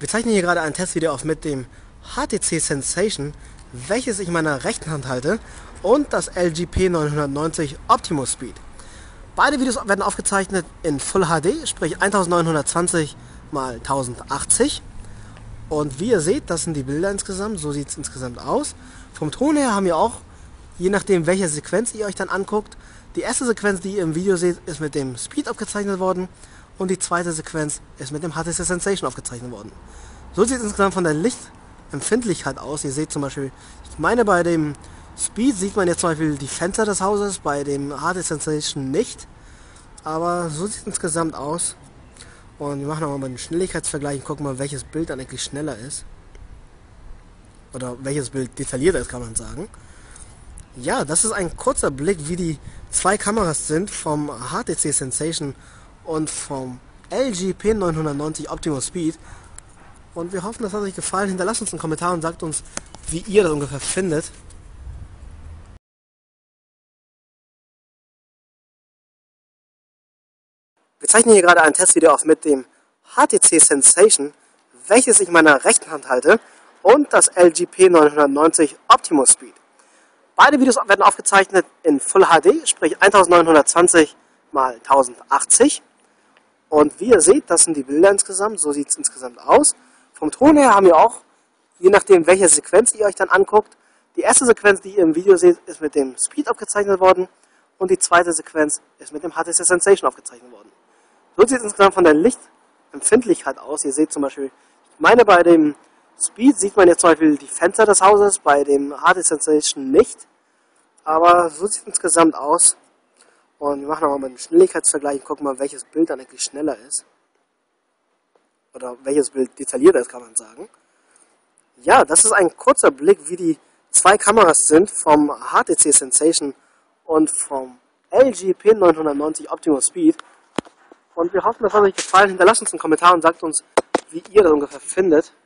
Wir zeichnen hier gerade ein Testvideo auf mit dem HTC Sensation, welches ich in meiner rechten Hand halte, und das LG P990 Optimus Speed. Beide Videos werden aufgezeichnet in Full HD, sprich 1920 x 1080. Und wie ihr seht, das sind die Bilder insgesamt, so sieht es insgesamt aus. Vom Ton her haben wir auch, je nachdem welche Sequenz ihr euch dann anguckt, die erste Sequenz, die ihr im Video seht, ist mit dem Speed aufgezeichnet worden und die zweite Sequenz ist mit dem HTC Sensation aufgezeichnet worden. So sieht es insgesamt von der Lichtempfindlichkeit aus. Ihr seht zum Beispiel, ich meine bei dem Speed sieht man jetzt zum Beispiel die Fenster des Hauses, bei dem HTC Sensation nicht. Aber so sieht es insgesamt aus. Und wir machen auch mal einen Schnelligkeitsvergleich und gucken mal, welches Bild dann eigentlich schneller ist. Oder welches Bild detaillierter ist, kann man sagen. Ja, das ist ein kurzer Blick, wie die zwei Kameras sind vom HTC Sensation und vom LG P990 Optimus Speed. Und wir hoffen, das hat euch gefallen. Hinterlasst uns einen Kommentar und sagt uns, wie ihr das ungefähr findet. Wir zeichnen hier gerade ein Testvideo auf mit dem HTC Sensation, welches ich in meiner rechten Hand halte, und das LG P990 Optimus Speed. Beide Videos werden aufgezeichnet in Full HD, sprich 1920 x 1080. Und wie ihr seht, das sind die Bilder insgesamt, so sieht es insgesamt aus. Vom Ton her haben wir auch, je nachdem welche Sequenz ihr euch dann anguckt, die erste Sequenz, die ihr im Video seht, ist mit dem Speed aufgezeichnet worden und die zweite Sequenz ist mit dem HTC Sensation aufgezeichnet worden. So sieht es insgesamt von der Lichtempfindlichkeit aus. Ihr seht zum Beispiel, ich meine bei dem Speed sieht man jetzt zum Beispiel die Fenster des Hauses, bei dem HTC Sensation nicht. Aber so sieht es insgesamt aus. Und wir machen auch mal einen Schnelligkeitsvergleich und gucken mal, welches Bild dann eigentlich schneller ist. Oder welches Bild detaillierter ist, kann man sagen. Ja, das ist ein kurzer Blick, wie die zwei Kameras sind vom HTC Sensation und vom LG P990 Optimus Speed. Und wir hoffen, das hat euch gefallen. Hinterlasst uns einen Kommentar und sagt uns, wie ihr das ungefähr findet.